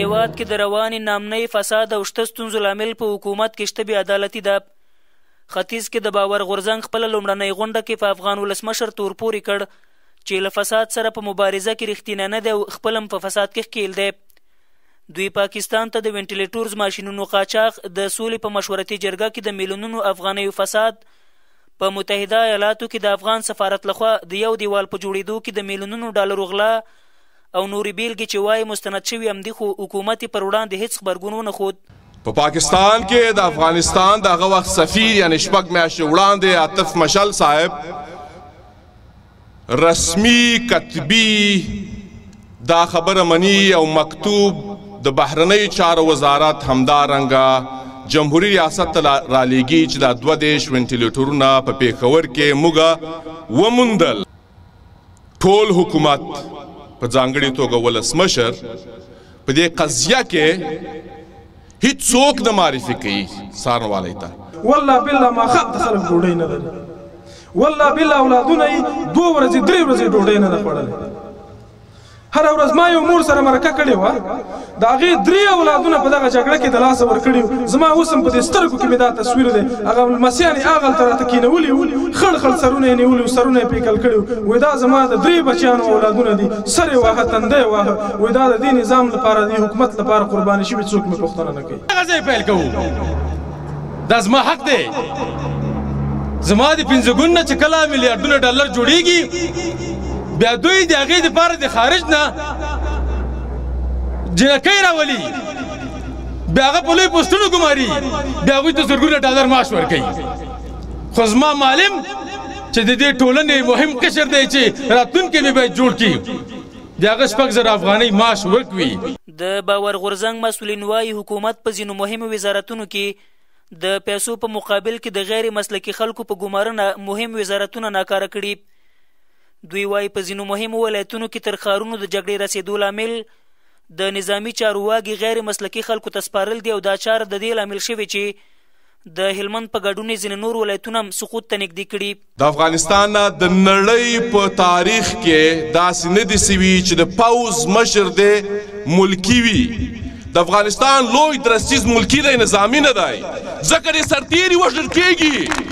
هیواد کې د روانې نامنۍ فساد او شته ستونزو لامل په حکومت کې شته بې عدالتي ده. ختیځ کې د باور غورځنګ خپله لومړنۍ غونډه کې په افغان ولسمشر تور پورې کړ چې له فساد سره په مبارزه کې رښتینه نه دی او خپل هم په فساد کې ښکیل دی. دوی پاکستان ته د وینټیلیټورز ماشینونو قاچاق، د سولې په مشورتي جرګه کې د میلیونونو افغانیو فساد، په متحده ایالاتو کې د افغان سفارت لخوا د یو دیوال په جوړېدو کې د میلیونونو ډالرو غلا او نورې بیلګې چې وایي مستند شوي همدې خو حکومت پر وړاندې هیڅ غبرګون ونه ښود. په پاکستان کې د افغانستان د هغه وخت سفیر یعنی شپږ میاشتې وړاندې عاطف مشل صاحب رسمي کتبي دا خبره مني او مکتوب د بهرنۍ چارو وزارت همدارنګه جمهوریت ریاست ته رالیږي چې دا 22 وینټیلیټورونه په پیښور کې موږ وموندل. ټول حکومت په ځانګړې توګه ولسمشر په دې قضیه کې هیڅوک نه معرفي کوي څارنوالۍ ته. والله بالله ما خط خلک ډوډۍ نه لري، والله بالله اولادونه یې 2 ورځې 3 ورځې ډوډۍ نه ده خوړلې. هر ورځ ما یو مور سره مرکه کړې وه، د هغې 3 اولادونه په دغه جګړه کې د لاسه ورکړي. زما اوس هم په دې سترګو کې مې دا تصویر دی، هغه لمسیان یې هغلته راته کېنولي وو، خړ خړ سرونه یې نیولي وو، سرونه یې پیکل کړي وو. وایي دا زما د 3 بچیانو اولادونه دي، سر یې واهه، تنده یې واهه. وایي دا د دې نظام لپاره، د حکومت لپاره قرباني شوي څوک مې پوښتنه نه کوي. هغه ځای پیل کوو، دا زما حق دی. زما د 5 ګون نه چې کله میلیارډونه ډالر جوړېږي، بیا دوی د هغې دپاره د خارج نه جنکۍ راولي، بیا هغه په لوی پوسټونو ګماري، بیا هغوی ته زرګونه ډالر معاش ورکوي. خو زما معلم چې د دې ټولنې مهم قشر دی چې راتلونکی مې باید جوړ کړي، د هغه 6,000 افغانۍ معاش ورکوي. د باور غورځنګ مسؤلین وایي حکومت په ځینو مهمو وزارتونو کې د پیسو په مقابل کې د غیر مسلکي خلکو په ګمارنه مهم وزارتونه ناکاره کړي. دوی وایي په ځینو مهمو ولایتونو کې تر ښارونو د جګړې رسېدو لامل د نظامي چارواګي غیر مسلکي خلکو ته سپارل دي او دا چاره د دې لامل شوې چې د هلمند په ګډون ځینې نور ولایتونه هم سقوط ته نږدې کړي. د افغانستان نه د نړۍ په تاریخ کې داسې نه دي سوي چې د پوځ مشر دی ملکي وي. د افغانستان لوی درستیز ملکي دی، نظامي نه دی، ځکه د سرتیري وژل کېږي.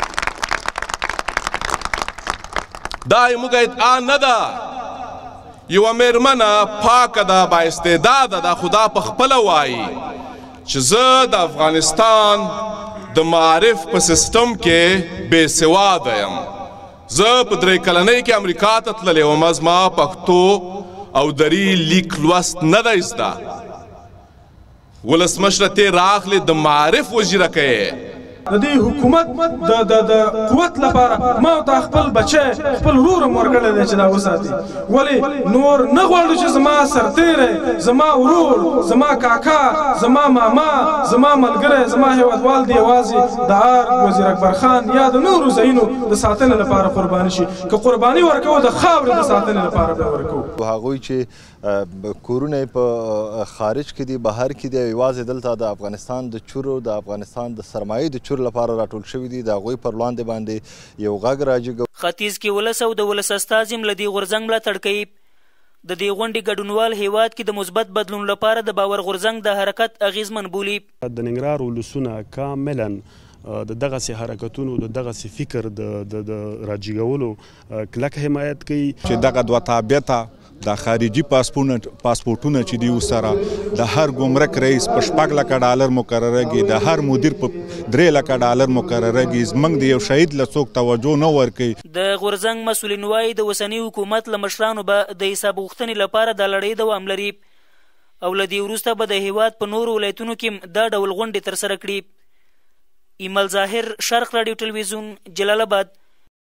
دا موږ ادعا نه ده، یوه مېرمنه پاکه ده، بااستعداده ده، خو دا په خپله وایي چې زه د افغانستان د معارف په سیستم کې بې سواده یم. زه په 3 کلنۍ کې امریکا ته تللی وم، زما پښتو او دري لیک لوست نه دی زده. ولسمشره ته راغلې د معارف وزیره کوې. د دې حکومت د قوت لپاره ما ته خپل بچی خپل ورور هم ورکړی دی چې دا وساتي. ولې نور نه غواړو چې زما سرتیری، زما ورور، زما کاکا، زما ماما، زما ملګری، زما هیوادوال دی یوازې د ار وزیر اکبر خان یا د نورو ځایونو د ساتنې لپاره قرباني شي. که قرباني ورکوو د خاورې د ساتنې لپاره به ورکوو. هغوی چې کورونه په خارج کې دي، بهر کې دي، یوازې دلته د افغانستان د چورو، د افغانستان د سرمایې د چورو لپاره راټول شوي دي، د هغوی پر وړاندې باندې یو غږ راجګ. ختیځ کې ولس او د ولس استازي هم له دې غورځنګ ملاتړ کوي. د دې غونډې ګډونوال هیواد کې د مثبت بدلون لپاره د باور غورځنګ د حرکت اغیزمن بولي. د ننګرهار ولسونه کاملا د دغسې حرکتونو، د دغسې فکر د راجګولو کلک حمایت کوي. چې دغه 2 تابعیته د خارجي پاسپورټونه چې دي ورسره د هر ګمرک رئیس په 6 لکه ډالر مقررېږي، د هر مدیر په 3 لکه ډالر مقررېږي. زموږ د یو شهید له څوک توجه نه ورکوي. د غورځنګ مسؤلین وایي د اوسني حکومت له مشرانو به د حساب غوښتنې لپاره د لړۍ دوام لري او له دې وروسته به د هیواد په نورو ولایتونو کې دا ډول غونډې ترسره کړي. ایمل ظاهر، شرق راډیو ټلویزیون، جلال آباد.